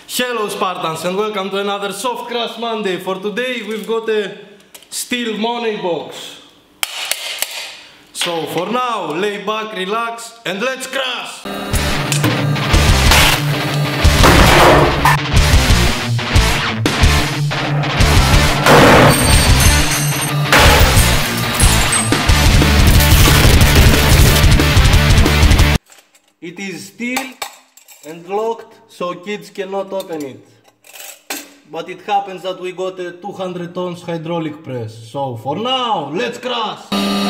Hello Spartans and welcome to another Soft Crash Monday. For today we've got a steel money box. So for now, lay back, relax and let's crash! It is steel and locked, so kids cannot open it. But it happens that we got a 200 tons hydraulic press. So for now, let's crash!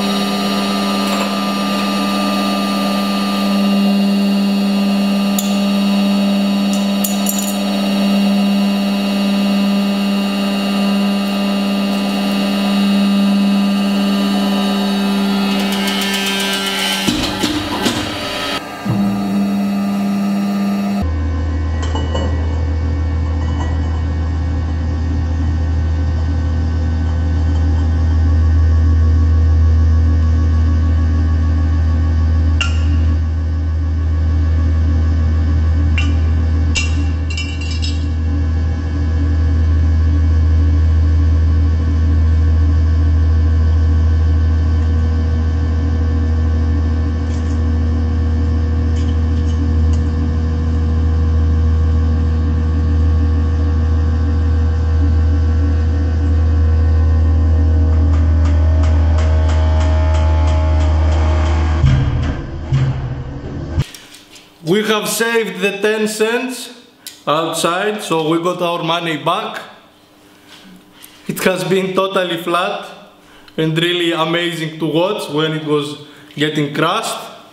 We have saved the 10 cents outside, so we got our money back. It has been totally flat and really amazing to watch when it was getting crushed.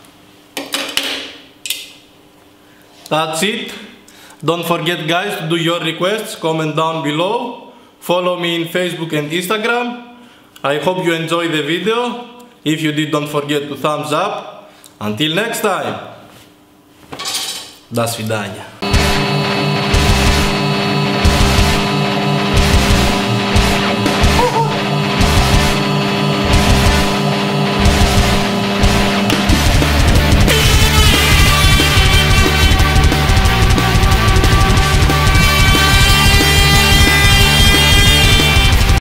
That's it. Don't forget guys to do your requests, comment down below. Follow me in Facebook and Instagram. I hope you enjoyed the video. If you did, don't forget to thumbs up. Until next time. До свидания.